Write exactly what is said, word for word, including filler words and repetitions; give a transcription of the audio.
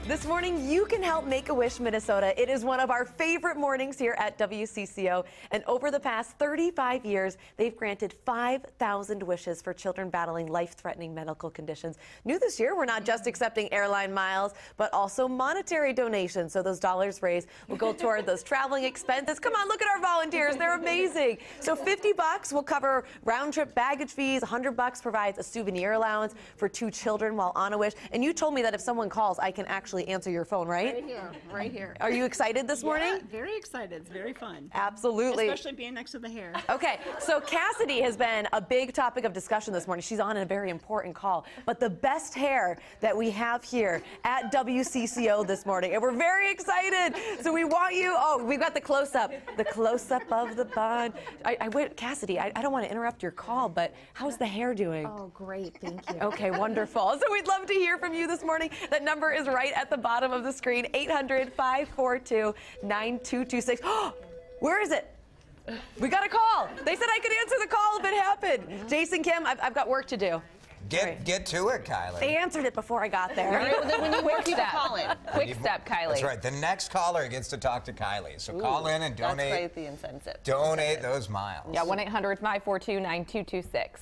This morning, you can help Make-A-Wish Minnesota. It is one of our favorite mornings here at W C C O. And over the past thirty-five years, they've granted five thousand wishes for children battling life-threatening medical conditions. New this year, we're not just accepting airline miles, but also monetary donations. So those dollars raised will go toward those traveling expenses. Come on, look at our volunteers. They're amazing. So fifty bucks will cover round-trip baggage fees. one hundred bucks provides a souvenir allowance for two children while on a wish. And you told me that if someone calls, I can actually answer your phone, right? Right here, right here. Are you excited this morning? Yeah, very excited. It's very fun. Absolutely. Especially being next to the hair. Okay, so Cassidy has been a big topic of discussion this morning. She's on a very important call. But the best hair that we have here at W C C O this morning, and we're very excited. So we want you, oh, we've got the close-up, the close-up of the bun. I, I wait, Cassidy, I, I don't want to interrupt your call, but how's the hair doing? Oh, great, thank you. Okay, wonderful. So we'd love to hear from you this morning. That number is right at the bottom of the screen, eight hundred, five four two, nine two two six. Oh, where is it? We got a call. They said I could answer the call if it happened. Jason, Kim, I've, I've got work to do. Get Right. get to it, Kylie. They answered it before I got there. When you quick step, Call in. quick step, Kylie. That's right. The next caller gets to talk to Kylie. So call in and donate. That's quite the incentive. Donate those miles. Yeah, one eight hundred, five four two, nine two two six.